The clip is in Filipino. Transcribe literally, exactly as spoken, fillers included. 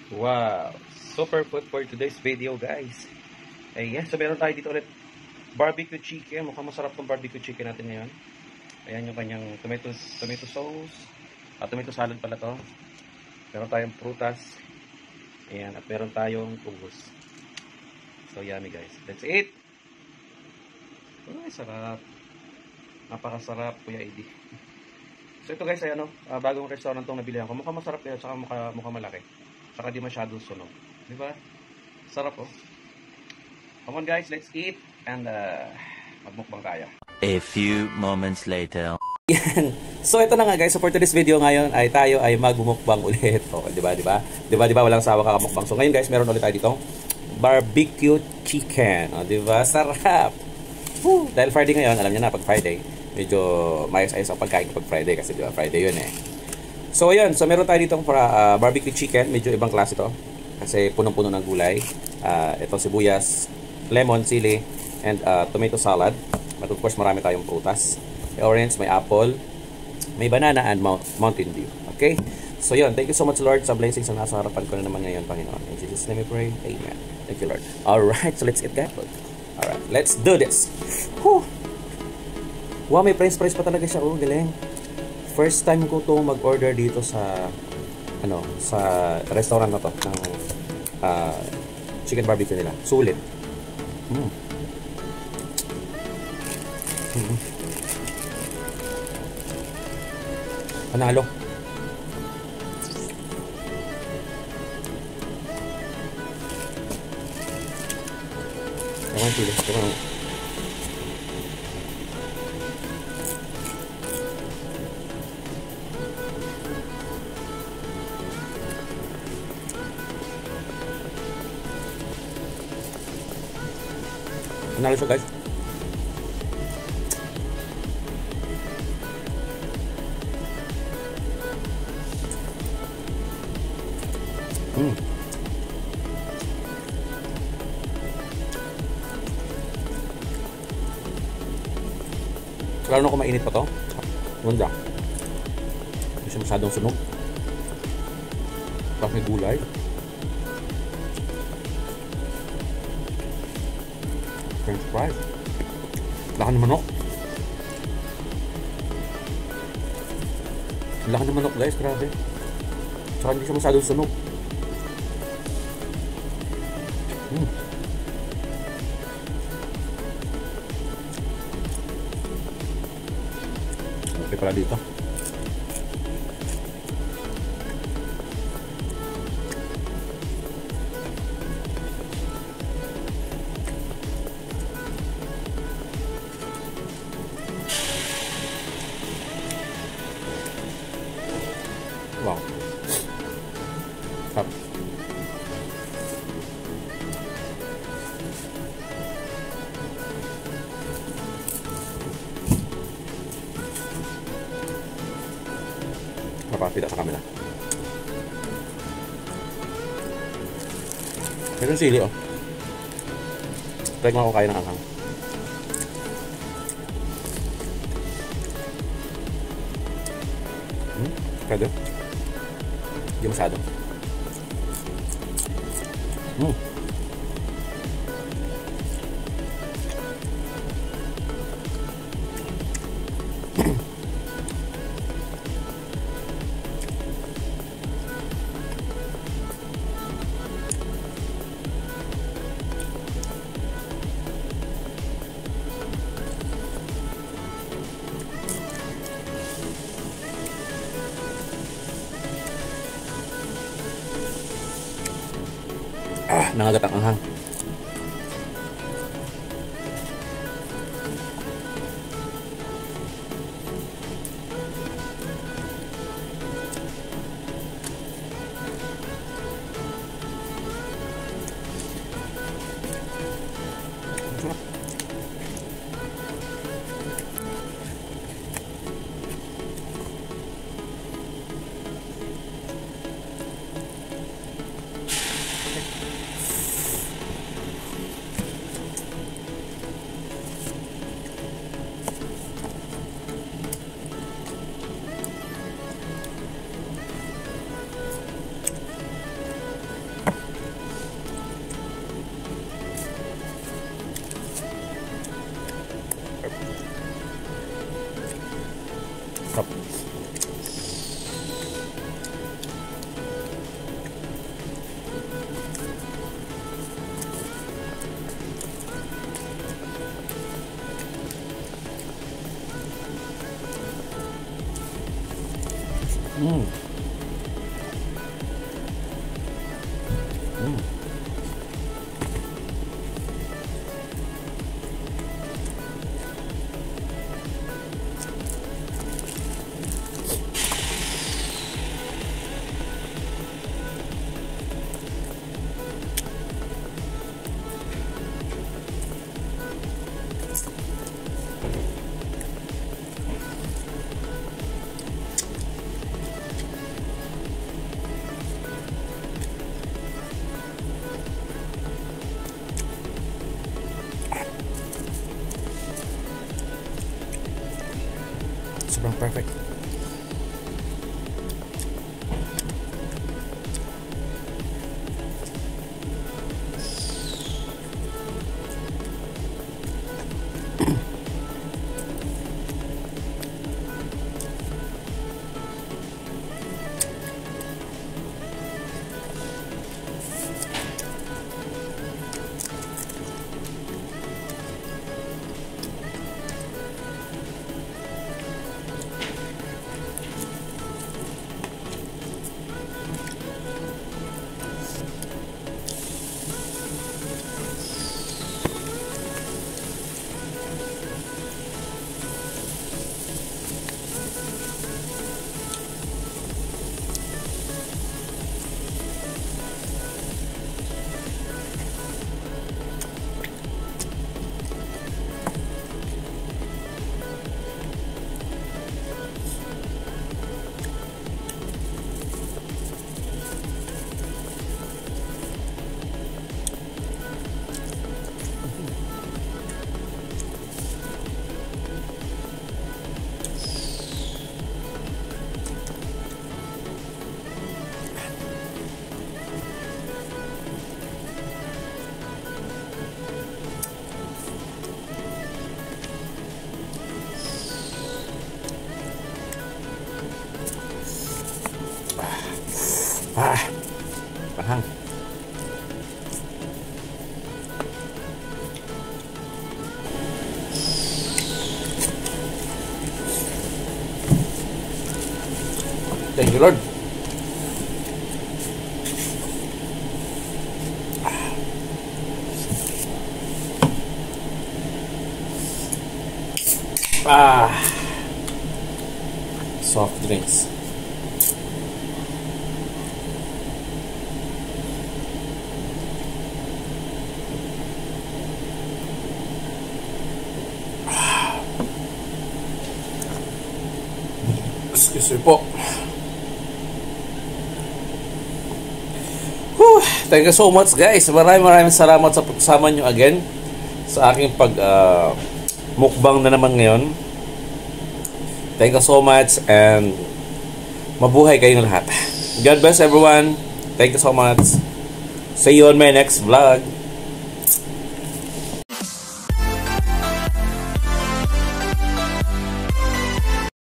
Wow! Super food for today's video, guys. Ayan, so meron tayo dito ulit barbecue chicken. Mukhang masarap tong barbecue chicken natin ngayon. Ayan yung kanyang tomato, tomato sauce. At tomato salad pala to. Meron tayong prutas. Ayan, at meron tayong ubos. So yummy, guys. Let's eat! Ay, sarap. Napakasarap, Kuya Eddie. So ito guys ay ano, uh, bagong restaurant tong nabilihan ko. Mukhang masarap din at saka mukha, mukhang malaki. Saka di masyadong sunog. Di ba? Sarap oh. Come on guys, let's eat and uh, magmukbang tayo. A few moments later. So ito na nga guys, so for today's video ngayon ay tayo ay magmumukbang ulit. Oh, di ba, di ba? Di ba, di ba walang sawa kakamukbang. So ngayon guys, meron ulit tayo ditong barbecue chicken. Oh, di ba? Sarap. Woo! Dahil Friday ngayon, alam niyo na pag Friday, medyo mayos-ayos ang pagkain pag Friday kasi di ba Friday yun eh. So ayun, so meron tayo ditong para uh, barbecue chicken, medyo ibang klase to kasi punong-puno ng gulay. Uh, ito sibuyas, lemon, sili, and uh, tomato salad. But of course, marami tayong prutas. May orange, may apple, may banana, and Mountain Dew. Okay? So yun, thank you so much Lord sa blessings na nasa harapan ko na naman ngayon, Panginoon. In Jesus' name we pray. Amen. Thank you Lord. Alright, so let's get that. Alright, let's do this. Whew. Wow, may french fries pa talaga siya. Oh, galing. First time ko to mag-order dito sa ano, sa restaurant na to ng uh, chicken barbecue nila. Sulit. Mm. Mm. Panalo. Ewan sila. Ewan. Panalo siya guys. Mm. Lalo na kung mainit pa to. Ganda. Hindi siya masyadong sunog. Tapos may gulay. French fries. Laki ng manok. Laki ng manok guys, grabe. Saka hindi siya masyadong sunog. Mm. Okay pala dito. Wow. Sarap. Napapita sa camera. Meron sili oh. Try mo ako kain ng anghang. Hmm? Pwede? Hindi masyado. Hmm. Ah, nangagat ang anghang. Mm. Sobrang perfect. Ah, Faham. Thank you, Lord. Ah, soft drinks. Excuse me po. Whew, thank you so much, guys. Maraming maraming salamat sa pagsama nyo again sa aking pag uh, mukbang na naman ngayon. Thank you so much and mabuhay kayong lahat. God bless everyone. Thank you so much. See you on my next vlog.